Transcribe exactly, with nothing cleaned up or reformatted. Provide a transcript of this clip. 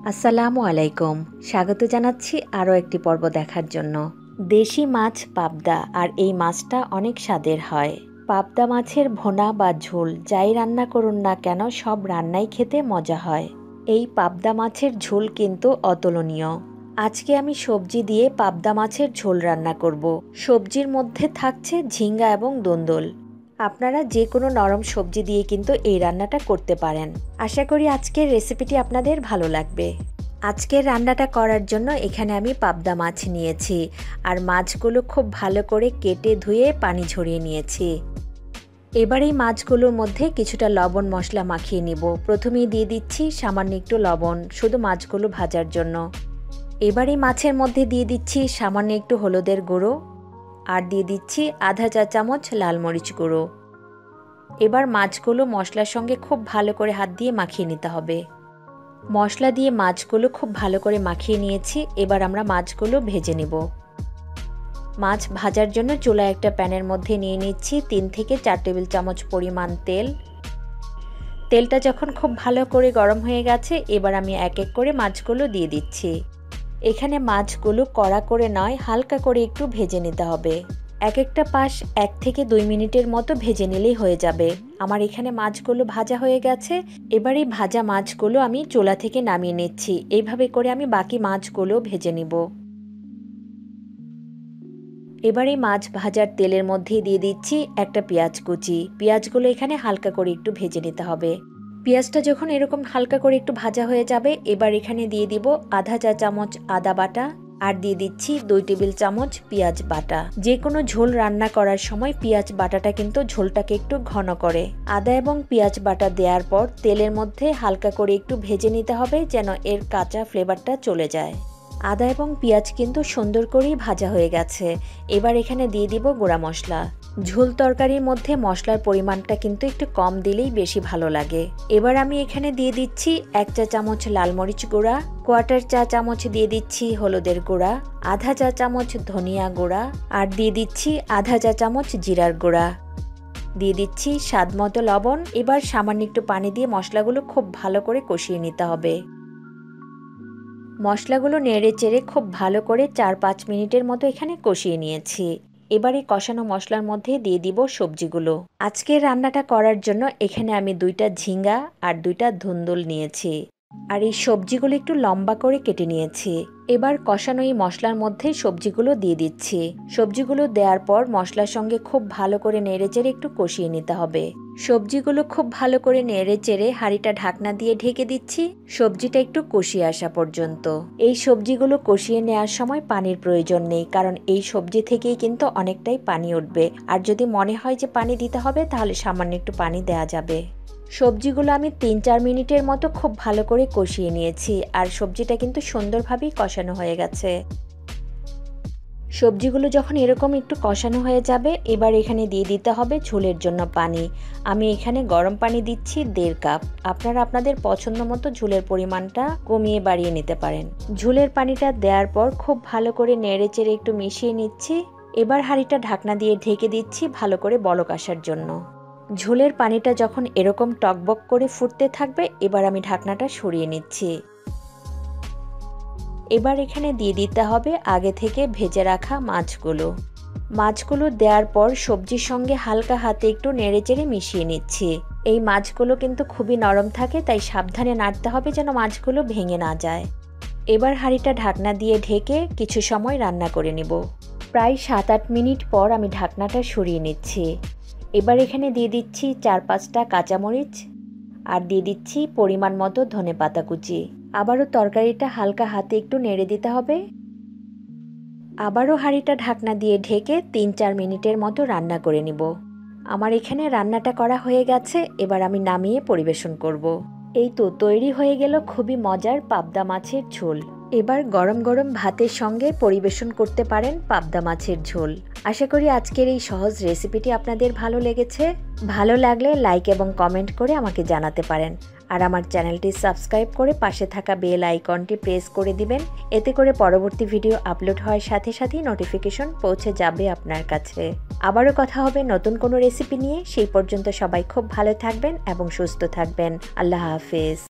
আসসালামু আলাইকুম। স্বাগত জানাচ্ছি আরও একটি পর্ব দেখার জন্য। দেশি মাছ পাবদা, আর এই মাছটা অনেক স্বাদের হয়। পাবদা মাছের ভোনা বা ঝোল যাই রান্না করুন না কেন, সব রান্নাই খেতে মজা হয়। এই পাবদা মাছের ঝোল কিন্তু অতুলনীয়। আজকে আমি সবজি দিয়ে পাবদা মাছের ঝোল রান্না করব। সবজির মধ্যে থাকছে ঝিঙ্গা এবং দোন্দল। আপনারা যে কোনো নরম সবজি দিয়ে কিন্তু এই রান্নাটা করতে পারেন। আশা করি আজকের রেসিপিটি আপনাদের ভালো লাগবে। আজকের রান্নাটা করার জন্য এখানে আমি পাবদা মাছ নিয়েছি, আর মাছগুলো খুব ভালো করে কেটে ধুয়ে পানি ঝরিয়ে নিয়েছি। এবার এই মাছগুলোর মধ্যে কিছুটা লবণ মশলা মাখিয়ে নিব। প্রথমেই দিয়ে দিচ্ছি সামান্য একটু লবণ, শুধু মাছগুলো ভাজার জন্য। এবার এই মাছের মধ্যে দিয়ে দিচ্ছি সামান্য একটু হলুদের গুঁড়ো, আর দিয়ে দিচ্ছি আধা চা চামচ লাল মরিচ গুঁড়ো। এবার মাছগুলো মশলার সঙ্গে খুব ভালো করে হাত দিয়ে মাখিয়ে নিতে হবে। মশলা দিয়ে মাছগুলো খুব ভালো করে মাখিয়ে নিয়েছি। এবার আমরা মাছগুলো ভেজে নেব। মাছ ভাজার জন্য চুলায় একটা প্যানের মধ্যে নিয়ে নিচ্ছি তিন থেকে চার টেবিল চামচ পরিমাণ তেল। তেলটা যখন খুব ভালো করে গরম হয়ে গেছে, এবার আমি এক এক করে মাছগুলো দিয়ে দিচ্ছি। এখানে মাছগুলো কড়া করে নয়, হালকা করে একটু ভেজে নিতে হবে। এক একটা পাশ এক থেকে দুই মিনিটের মতো ভেজে নিলেই হয়ে যাবে। আমার এখানে মাছগুলো ভাজা হয়ে গেছে। এবার এই ভাজা মাছগুলো আমি চুলা থেকে নামিয়ে নিচ্ছি। এইভাবে করে আমি বাকি মাছগুলো ভেজে নিব। এবার এই মাছ ভাজার তেলের মধ্যে দিয়ে দিচ্ছি একটা পেঁয়াজ কুচি। পেঁয়াজগুলো এখানে হালকা করে একটু ভেজে নিতে হবে। পেঁয়াজটা যখন এরকম হালকা করে একটু ভাজা হয়ে যাবে, এবার এখানে দিয়ে দিব আধা চা চামচ আদা বাটা, আর দিয়ে দিচ্ছি দুই টেবিল চামচ পেঁয়াজ বাটা। যে কোনো ঝোল রান্না করার সময় পেঁয়াজ বাটাটা কিন্তু ঝোলটাকে একটু ঘন করে। আদা এবং পেঁয়াজ বাটা দেওয়ার পর তেলের মধ্যে হালকা করে একটু ভেজে নিতে হবে, যেন এর কাঁচা ফ্লেভারটা চলে যায়। আদা এবং পেঁয়াজ কিন্তু সুন্দর করেই ভাজা হয়ে গেছে। এবার এখানে দিয়ে দিব গুঁড়া মশলা। ঝোল তরকারির মধ্যে মশলার পরিমাণটা কিন্তু একটু কম দিলেই বেশি ভালো লাগে। এবার আমি এখানে দিয়ে দিচ্ছি এক চা চামচ লাল মরিচ গুঁড়া, কোয়ার্টার চা চামচ দিয়ে দিচ্ছি হলুদের গুঁড়া, আধা চা চামচ ধনিয়া গুঁড়া, আর দিয়ে দিচ্ছি আধা চা চামচ জিরার গুঁড়া। দিয়ে দিচ্ছি স্বাদ মতো লবণ। এবার সামান্য একটু পানি দিয়ে মশলাগুলো খুব ভালো করে কষিয়ে নিতে হবে। মশলাগুলো নেড়ে চেড়ে খুব ভালো করে চার পাঁচ মিনিটের মতো এখানে কষিয়ে নিয়েছি। এবারে কষানো মশলার মধ্যে দিয়ে দিব সবজিগুলো। আজকের রান্নাটা করার জন্য এখানে আমি দুইটা ঝিঙ্গা আর দুইটা ধুন্দুল নিয়েছি, আর এই সবজিগুলো একটু লম্বা করে কেটে নিয়েছি। এবার কষানো এই মশলার মধ্যে সবজিগুলো দিয়ে দিচ্ছি। সবজিগুলো দেওয়ার পর মশলার সঙ্গে খুব ভালো করে নেড়ে চেড়ে একটু কষিয়ে নিতে হবে। সবজিগুলো খুব ভালো করে নেড়ে চেড়ে হাঁড়িটা ঢাকনা দিয়ে ঢেকে দিচ্ছি, সবজিটা একটু কষিয়ে আসা পর্যন্ত। এই সবজিগুলো কষিয়ে নেওয়ার সময় পানির প্রয়োজন নেই, কারণ এই সবজি থেকেই কিন্তু অনেকটাই পানি উঠবে। আর যদি মনে হয় যে পানি দিতে হবে, তাহলে সামান্য একটু পানি দেওয়া যাবে। সবজিগুলো আমি তিন চার মিনিটের মতো খুব ভালো করে কষিয়ে নিয়েছি, আর সবজিটা কিন্তু সুন্দরভাবেই কষানো হয়ে গেছে। সবজিগুলো যখন এরকম একটু কষানো হয়ে যাবে, এবার এখানে দিয়ে দিতে হবে ঝোলের জন্য পানি। আমি এখানে গরম পানি দিচ্ছি দেড় কাপ। আপনারা আপনাদের পছন্দ মতো ঝোলের পরিমাণটা কমিয়ে বাড়িয়ে নিতে পারেন। ঝোলের পানিটা দেওয়ার পর খুব ভালো করে নেড়ে চেড়ে একটু মিশিয়ে নিচ্ছি। এবার হাঁড়িটা ঢাকনা দিয়ে ঢেকে দিচ্ছি ভালো করে বলক আসার জন্য। ঝোলের পানিটা যখন এরকম টকবক করে ফুটতে থাকবে, এবার আমি ঢাকনাটা সরিয়ে নিচ্ছি। এবার এখানে দিয়ে দিতে হবে আগে থেকে ভেজে রাখা মাছগুলো। মাছগুলো দেওয়ার পর সবজির সঙ্গে হালকা হাতে একটু নেড়েচেড়ে মিশিয়ে নিচ্ছি। এই মাছগুলো কিন্তু খুবই নরম থাকে, তাই সাবধানে নাড়তে হবে যেন মাছগুলো ভেঙে না যায়। এবার হাঁড়িটা ঢাকনা দিয়ে ঢেকে কিছু সময় রান্না করে নেব। প্রায় সাত আট মিনিট পর আমি ঢাকনাটা সরিয়ে নিচ্ছি। এবার এখানে দিয়ে দিচ্ছি চার পাঁচটা কাঁচামরিচ, আর দিয়ে দিচ্ছি পরিমাণ মতো ধনেপাতা কুচি। আবারও তরকারিটা হালকা হাতে একটু নেড়ে দিতে হবে। আবারও হাঁড়িটা ঢাকনা দিয়ে ঢেকে তিন চার মিনিটের মতো রান্না করে নিব। আমার এখানে রান্নাটা করা হয়ে গেছে। এবার আমি নামিয়ে পরিবেশন করব। এই তো তৈরি হয়ে গেল খুবই মজার পাবদা মাছের ঝোল। এবার গরম গরম ভাতের সঙ্গে পরিবেশন করতে পারেন পাবদা মাছের ঝোল। আশা করি আজকের এই সহজ রেসিপিটি আপনাদের ভালো লেগেছে। ভালো লাগলে লাইক এবং কমেন্ট করে আমাকে জানাতে পারেন। আর আমার চ্যানেলটি সাবস্ক্রাইব করে পাশে থাকা বেল আইকনটি প্রেস করে দিবেন। এতে করে পরবর্তী ভিডিও আপলোড হওয়ার সাথে সাথেই নোটিফিকেশন পৌঁছে যাবে আপনার কাছে। আবারও কথা হবে নতুন কোনো রেসিপি নিয়ে। সেই পর্যন্ত সবাই খুব ভালো থাকবেন এবং সুস্থ থাকবেন। আল্লাহ হাফেজ।